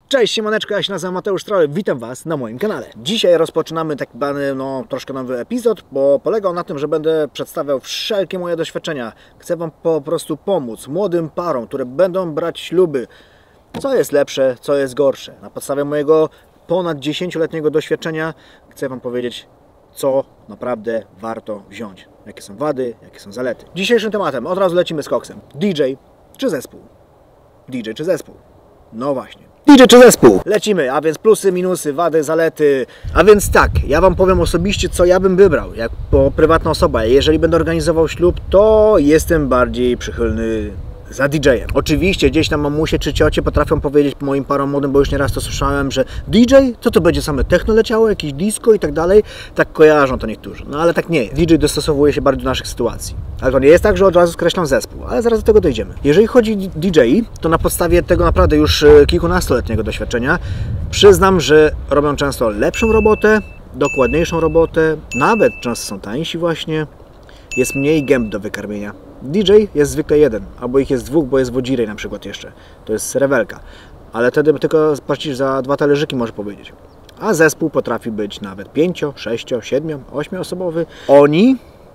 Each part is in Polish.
Cześć, siemaneczko, ja się nazywam Mateusz Troll, witam Was na moim kanale. Dzisiaj rozpoczynamy taki troszkę nowy epizod, bo polega on na tym, że będę przedstawiał wszelkie moje doświadczenia. Chcę Wam po prostu pomóc młodym parom, które będą brać śluby. Co jest lepsze, co jest gorsze. Na podstawie mojego ponad 10-letniego doświadczenia chcę Wam powiedzieć, co naprawdę warto wziąć. Jakie są wady, jakie są zalety. Dzisiejszym tematem od razu lecimy z koksem. DJ czy zespół? DJ czy zespół? No właśnie. DJ czy zespół? Lecimy, a więc plusy, minusy, wady, zalety. A więc tak, ja Wam powiem osobiście, co ja bym wybrał, jako prywatna osoba. Jeżeli będę organizował ślub, to jestem bardziej przychylny za DJ-em. Oczywiście gdzieś tam mamusie czy ciocie potrafią powiedzieć moim parom młodym, bo już nieraz to słyszałem, że DJ, co to będzie same techno leciało, jakieś disco i tak dalej. Tak kojarzą to niektórzy. No ale tak nie jest. DJ dostosowuje się bardziej do naszych sytuacji. Ale to nie jest tak, że od razu skreślam zespół, ale zaraz do tego dojdziemy. Jeżeli chodzi o DJ, to na podstawie tego naprawdę już kilkunastoletniego doświadczenia przyznam, że robią często lepszą robotę, dokładniejszą robotę, nawet często są tańsi właśnie, jest mniej gęb do wykarmienia. DJ jest zwykle jeden, albo ich jest dwóch, bo jest wodzirej na przykład jeszcze. To jest rewelka. Ale wtedy tylko płacisz za 2 talerzyki, może powiedzieć. A zespół potrafi być nawet 5, 6, 7, 8 osobowy. Oni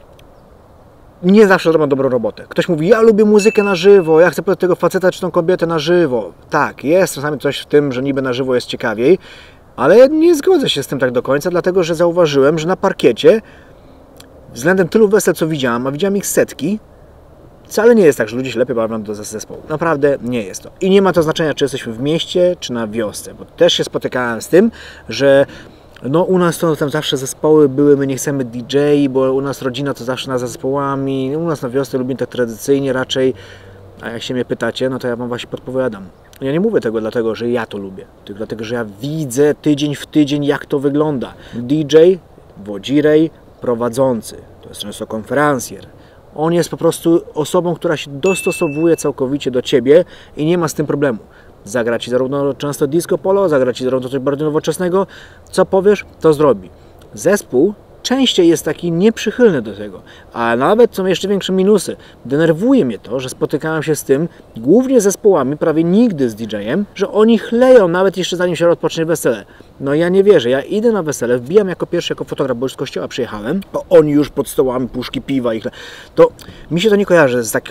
nie zawsze robią dobrą robotę. Ktoś mówi, ja lubię muzykę na żywo, ja chcę powiedzieć tego faceta czy tą kobietę na żywo. Tak, jest czasami coś w tym, że niby na żywo jest ciekawiej, ale nie zgodzę się z tym tak do końca, dlatego że zauważyłem, że na parkiecie względem tylu wesel, co widziałem, a widziałem ich setki, wcale nie jest tak, że ludzie się lepiej bawią do zespołu. Naprawdę nie jest to. I nie ma to znaczenia, czy jesteśmy w mieście, czy na wiosce, bo też się spotykałem z tym, że no u nas to tam zawsze zespoły były, my nie chcemy DJ, bo u nas rodzina to zawsze na zespołami, u nas na wiosce lubimy tak tradycyjnie raczej, a jak się mnie pytacie, no to ja Wam właśnie podpowiadam. Ja nie mówię tego dlatego, że ja to lubię, tylko dlatego, że ja widzę tydzień w tydzień, jak to wygląda. DJ, wodzirej, prowadzący, to jest często konferencjer. On jest po prostu osobą, która się dostosowuje całkowicie do Ciebie i nie ma z tym problemu. Zagra Ci zarówno często disco polo, zagra Ci zarówno coś bardziej nowoczesnego. Co powiesz, to zrobi. Zespół częściej jest taki nieprzychylny do tego, a nawet są jeszcze większe minusy. Denerwuje mnie to, że spotykałem się z tym, głównie z zespołami, prawie nigdy z DJ-em, że oni chleją nawet jeszcze zanim się rozpocznie wesele. No ja nie wierzę, ja idę na wesele, wbijam jako pierwszy, jako fotograf, bo już z kościoła przyjechałem, bo oni już pod stołami puszki piwa i to mi się to nie kojarzy z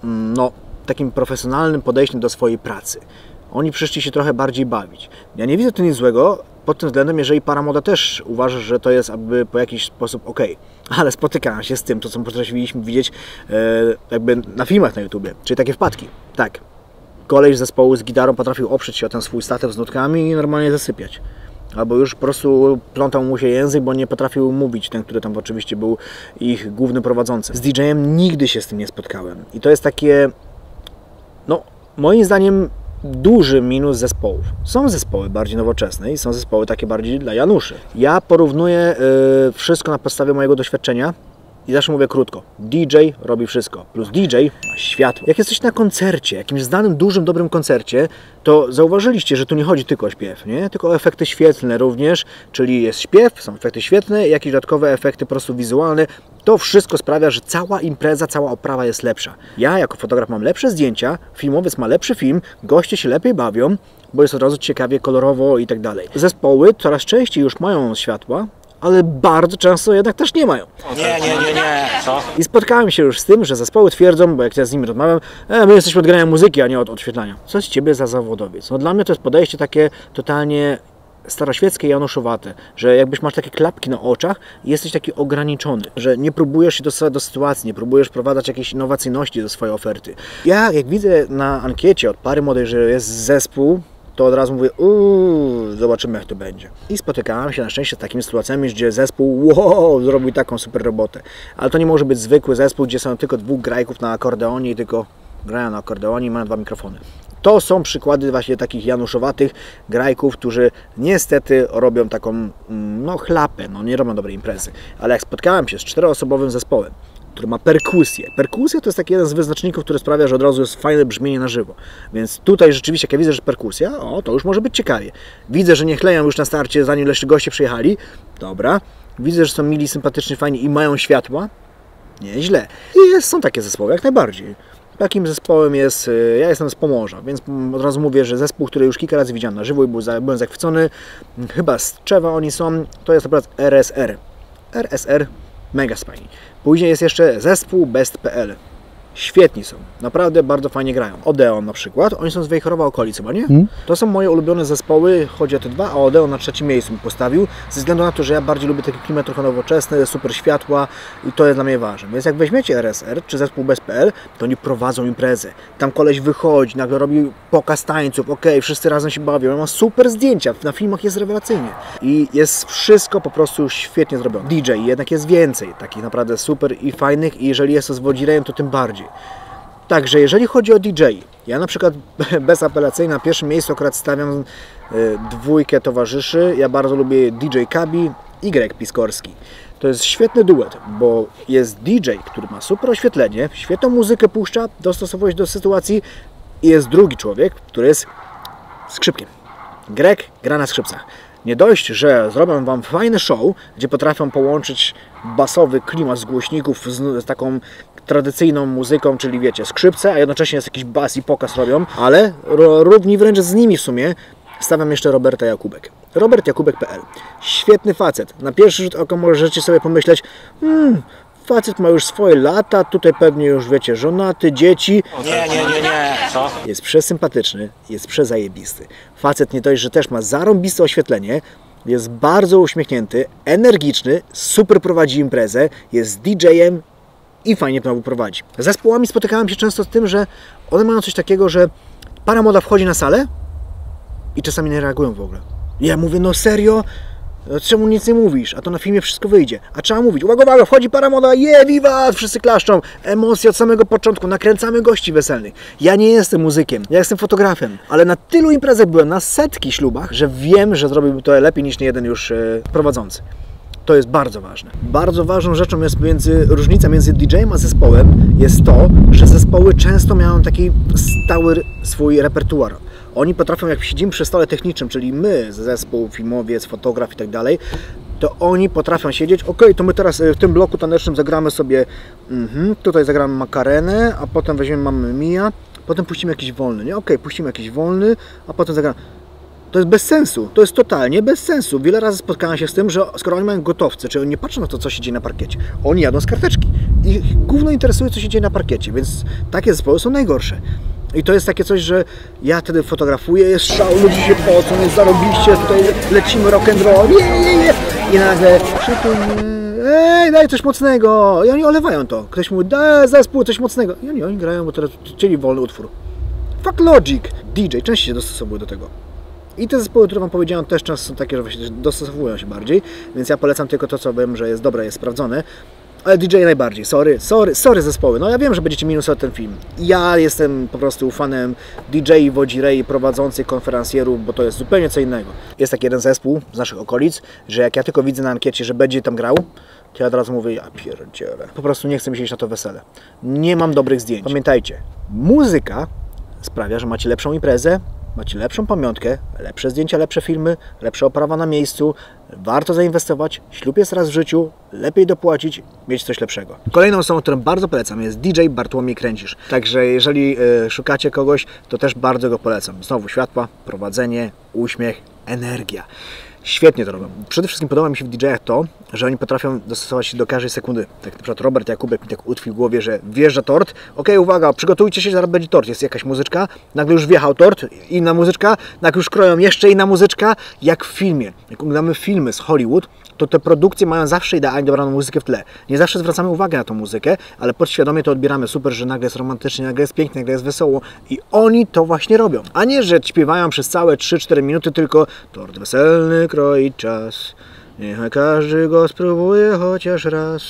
takim profesjonalnym podejściem do swojej pracy. Oni przyszli się trochę bardziej bawić. Ja nie widzę tu nic złego pod tym względem, jeżeli para młoda też uważa, że to jest jakby po jakiś sposób ok. Ale spotykałem się z tym, to co potrafiliśmy widzieć jakby na filmach na YouTubie, czyli takie wpadki. Tak, koleś z zespołu z gitarą potrafił oprzeć się o ten swój statek z nutkami i normalnie zasypiać. Albo już po prostu plątał mu się język, bo nie potrafił mówić, ten, który tam oczywiście był ich głównym prowadzącym. Z DJ-em nigdy się z tym nie spotkałem. I to jest takie, no moim zdaniem, duży minus zespołów. Są zespoły bardziej nowoczesne i są zespoły takie bardziej dla Januszy. Ja porównuję wszystko na podstawie mojego doświadczenia i zawsze mówię krótko. DJ robi wszystko, plus DJ ma światło. Jak jesteś na koncercie, jakimś znanym, dużym, dobrym koncercie, to zauważyliście, że tu nie chodzi tylko o śpiew, nie? Tylko o efekty świetlne również, czyli jest śpiew, są efekty świetlne, jakieś dodatkowe efekty po prostu wizualne. To wszystko sprawia, że cała impreza, cała oprawa jest lepsza. Ja jako fotograf mam lepsze zdjęcia, filmowiec ma lepszy film, goście się lepiej bawią, bo jest od razu ciekawie, kolorowo i tak dalej. Zespoły coraz częściej już mają światła, ale bardzo często jednak też nie mają. Nie. Co? I spotkałem się już z tym, że zespoły twierdzą, bo jak ja z nimi rozmawiam, my jesteśmy od grania muzyki, a nie od odświetlania. Co z Ciebie za zawodowiec? No dla mnie to jest podejście takie totalnie staroświeckie, januszowate, że jakbyś masz takie klapki na oczach i jesteś taki ograniczony, że nie próbujesz się dostosować do sytuacji, nie próbujesz wprowadzać jakiejś innowacyjności do swojej oferty. Ja jak widzę na ankiecie od pary młodej, że jest zespół, to od razu mówię, zobaczymy jak to będzie. I spotykałem się na szczęście z takimi sytuacjami, gdzie zespół, zrobił taką super robotę. Ale to nie może być zwykły zespół, gdzie są tylko 2 grajków na akordeonie i tylko grają na akordeonie i mają 2 mikrofony. To są przykłady właśnie takich januszowatych grajków, którzy niestety robią taką, chlapę, nie robią dobrej imprezy. Ale jak spotkałem się z 4-osobowym zespołem, który ma perkusję. Perkusja to jest taki jeden z wyznaczników, który sprawia, że od razu jest fajne brzmienie na żywo. Więc tutaj rzeczywiście, jak ja widzę, że perkusja, to już może być ciekawie. Widzę, że nie chleją już na starcie, zanim jeszcze goście przyjechali. Dobra. Widzę, że są mili, sympatyczni, fajni i mają światła. Nieźle. I są takie zespoły, jak najbardziej. Takim zespołem jest, ja jestem z Pomorza, więc od razu mówię, że zespół, który już kilka razy widziałem na żywo i byłem zachwycony, chyba z Tczewa oni są, to jest akurat RSR. RSR, mega fajni. Później jest jeszcze zespół Best.pl. Świetni są, naprawdę bardzo fajnie grają. Odeon na przykład, oni są z Wejherowa okolic chyba, nie? To są moje ulubione zespoły, chodzi o te dwa, a Odeon na trzecim miejscu mi postawił, ze względu na to, że ja bardziej lubię taki klimat trochę nowoczesny, super światła i to jest dla mnie ważne. Więc jak weźmiecie RSR czy zespół Bez.pl, to oni prowadzą imprezę. Tam koleś wychodzi, nagle robi pokaz tańców, wszyscy razem się bawią, on ma super zdjęcia, na filmach jest rewelacyjnie. I jest wszystko po prostu świetnie zrobione. DJ jednak jest więcej, takich naprawdę super i fajnych, i jeżeli jest to z Wodzirejem, to tym bardziej. Także jeżeli chodzi o DJ, ja na przykład bezapelacyjnie na pierwszym miejscu akurat stawiam dwójkę towarzyszy. Ja bardzo lubię DJ Kabi, Y Piskorski. To jest świetny duet, bo jest DJ, który ma super oświetlenie, świetną muzykę puszcza, dostosowuje się do sytuacji, i jest drugi człowiek, który jest skrzypkiem. Greg gra na skrzypcach. Nie dość, że zrobią Wam fajne show, gdzie potrafią połączyć basowy klimat z głośników z taką tradycyjną muzyką, czyli wiecie, skrzypce, a jednocześnie jest jakiś bas i pokaz robią, ale równi wręcz z nimi w sumie stawiam jeszcze Roberta Jakubek. robertjakubek.pl. Świetny facet. Na pierwszy rzut oka możecie sobie pomyśleć, facet ma już swoje lata, tutaj pewnie już wiecie, żonaty, dzieci. Nie. Co? Jest przesympatyczny, jest przezajebisty. Facet nie dość, że też ma zarąbiste oświetlenie, jest bardzo uśmiechnięty, energiczny, super prowadzi imprezę, jest DJ-em i fajnie to prowadzi. Z zespołami spotykałem się często z tym, że one mają coś takiego, że para młoda wchodzi na salę i czasami nie reagują w ogóle. Ja mówię, no serio? Czemu nic nie mówisz? A to na filmie wszystko wyjdzie. A trzeba mówić, uwaga, wchodzi para młoda, wiwat, wszyscy klaszczą. Emocje od samego początku, nakręcamy gości weselnych. Ja nie jestem muzykiem, ja jestem fotografem, ale na tylu imprezach byłem, na setki ślubach, że wiem, że zrobiłbym to lepiej niż niejeden już prowadzący. To jest bardzo ważne. Bardzo ważną rzeczą jest różnica między DJ-em a zespołem jest to, że zespoły często mają taki stały swój repertuar. Oni potrafią, jak siedzimy przy stole technicznym, czyli my, zespół, filmowiec, fotograf i tak dalej, to oni potrafią siedzieć, to my teraz w tym bloku tanecznym zagramy sobie, tutaj zagramy Makarenę, a potem weźmiemy Mamma Mia, potem puścimy jakiś wolny, nie? Puścimy jakiś wolny, a potem zagramy. To jest bez sensu, to jest totalnie bez sensu. Wiele razy spotkałem się z tym, że skoro oni mają gotowce, czyli oni nie patrzą na to, co się dzieje na parkiecie, oni jadą z karteczki. Ich głównie interesuje, co się dzieje na parkiecie, więc takie zespoły są najgorsze. I to jest takie coś, że ja wtedy fotografuję, jest szał, ludzie się pocą, jest zarobiście, tutaj lecimy rock'n'roll, i nagle daj coś mocnego, i oni olewają to. Ktoś mówi, daj zespół, coś mocnego, i oni grają, bo teraz chcieli wolny utwór. Fuck Logic! DJ częściej się dostosowuje do tego. I te zespoły, które Wam powiedziałem, też często są takie, że właśnie dostosowują się bardziej, więc ja polecam tylko to, co wiem, że jest dobre, jest sprawdzone. Ale DJ najbardziej, sorry zespoły. No ja wiem, że będziecie minusować ten film. Ja jestem po prostu fanem DJ, Wodzirei, prowadzących, konferencjerów, bo to jest zupełnie co innego. Jest taki jeden zespół z naszych okolic, że jak ja tylko widzę na ankiecie, że będzie tam grał, to ja od razu mówię, ja pierdzielę. Po prostu nie chcę mi się iść na to wesele. Nie mam dobrych zdjęć. Pamiętajcie, muzyka sprawia, że macie lepszą imprezę, macie lepszą pamiątkę, lepsze zdjęcia, lepsze filmy, lepsza oprawa na miejscu. Warto zainwestować, ślub jest raz w życiu, lepiej dopłacić, mieć coś lepszego. Kolejną osobą, którą bardzo polecam, jest DJ Bartłomiej Kręcisz. Także jeżeli szukacie kogoś, to też bardzo go polecam. Znowu światła, prowadzenie, uśmiech, energia. Świetnie to robią. Przede wszystkim podoba mi się w DJ-ach to, że oni potrafią dostosować się do każdej sekundy. Tak na przykład Robert Jakubek mi tak utkwił w głowie, że wjeżdża tort. Uwaga, przygotujcie się, zaraz będzie tort. Jest jakaś muzyczka, nagle już wjechał tort, inna muzyczka, nagle już kroją jeszcze inna muzyczka. Jak w filmie. Jak oglądamy filmy z Hollywood, to te produkcje mają zawsze idealnie dobraną muzykę w tle. Nie zawsze zwracamy uwagę na tą muzykę, ale podświadomie to odbieramy super, że nagle jest romantycznie, nagle jest pięknie, nagle jest wesoło. I oni to właśnie robią. A nie, że śpiewają przez całe 3-4 minuty tylko tort weselny kroi czas. Niech każdy go spróbuje chociaż raz.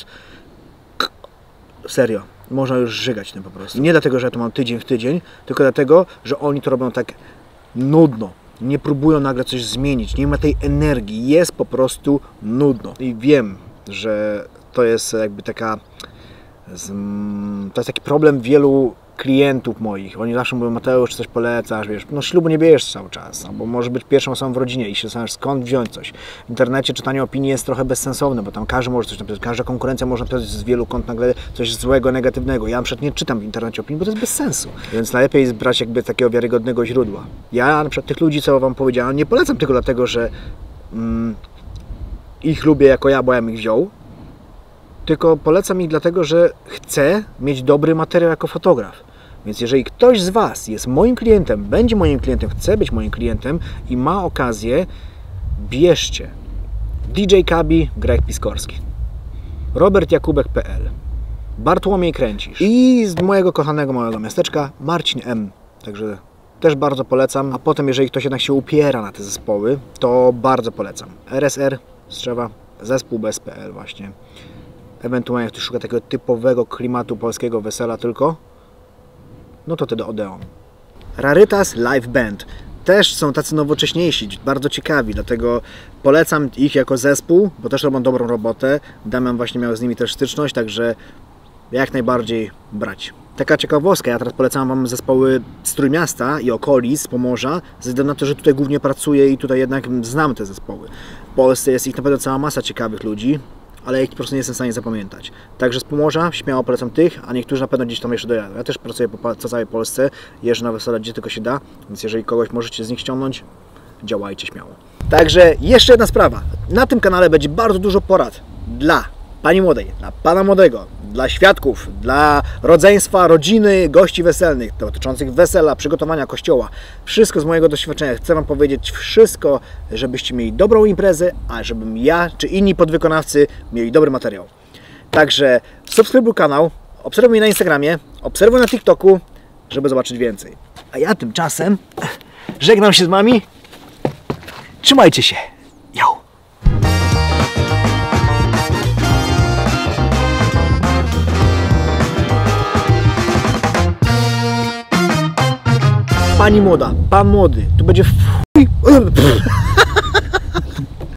Serio. Można już żygać tym po prostu. Nie dlatego, że ja to mam tydzień w tydzień, tylko dlatego, że oni to robią tak nudno. Nie próbują nagle coś zmienić, nie ma tej energii, jest po prostu nudno. I wiem, że to jest jakby taka, to jest taki problem wielu klientów moich. Oni zawsze mówią: Mateusz, coś polecasz, wiesz, no ślubu nie bierzesz cały czas, albo może być pierwszą osobą w rodzinie i się zastanawiasz, skąd wziąć coś. W internecie czytanie opinii jest trochę bezsensowne, bo tam każdy może coś napisać, każda konkurencja może napisać z wielu kąt nagle coś złego, negatywnego. Ja na przykład nie czytam w internecie opinii, bo to jest bez sensu. Więc najlepiej jest brać jakby takiego wiarygodnego źródła. Ja na przykład tych ludzi, co wam powiedziałem, nie polecam tylko dlatego, że ich lubię jako ja, bo ja ich wziął, tylko polecam ich dlatego, że chcę mieć dobry materiał jako fotograf. Więc jeżeli ktoś z Was jest moim klientem, będzie moim klientem, chce być moim klientem i ma okazję, bierzcie. DJ Kabi, Greg Piskorski, robertjakubek.pl, Bartłomiej Kręcisz i z mojego kochanego małego miasteczka Marcin M. Także też bardzo polecam. A potem, jeżeli ktoś jednak się upiera na te zespoły, to bardzo polecam. RSR, Strzewa, zespół bez.pl właśnie. Ewentualnie jak ktoś szuka takiego typowego klimatu polskiego wesela tylko, no to wtedy Odeon. Rarytas Live Band. Też są tacy nowocześniejsi, bardzo ciekawi, dlatego polecam ich jako zespół, bo też robią dobrą robotę. Damian właśnie miał z nimi też styczność, także jak najbardziej brać. Taka ciekawostka, ja teraz polecam Wam zespoły z Trójmiasta i okolic, z Pomorza, ze względu na to, że tutaj głównie pracuję i tutaj jednak znam te zespoły. W Polsce jest ich naprawdę cała masa ciekawych ludzi, ale ich po prostu nie jestem w stanie zapamiętać. Także z Pomorza śmiało polecam tych, a niektórzy na pewno gdzieś tam jeszcze dojadą. Ja też pracuję po całej Polsce, jeżdżę na wesela gdzie tylko się da, więc jeżeli kogoś możecie z nich ściągnąć, działajcie śmiało. Także jeszcze jedna sprawa. Na tym kanale będzie bardzo dużo porad dla pani młodej, dla pana młodego, dla świadków, dla rodzeństwa, rodziny, gości weselnych, dotyczących wesela, przygotowania kościoła. Wszystko z mojego doświadczenia. Chcę Wam powiedzieć wszystko, żebyście mieli dobrą imprezę, a żebym ja czy inni podwykonawcy mieli dobry materiał. Także subskrybuj kanał, obserwuj mnie na Instagramie, obserwuj na TikToku, żeby zobaczyć więcej. A ja tymczasem żegnam się z Wami. Trzymajcie się. Yo! Pani młoda, pan młody, tu będzie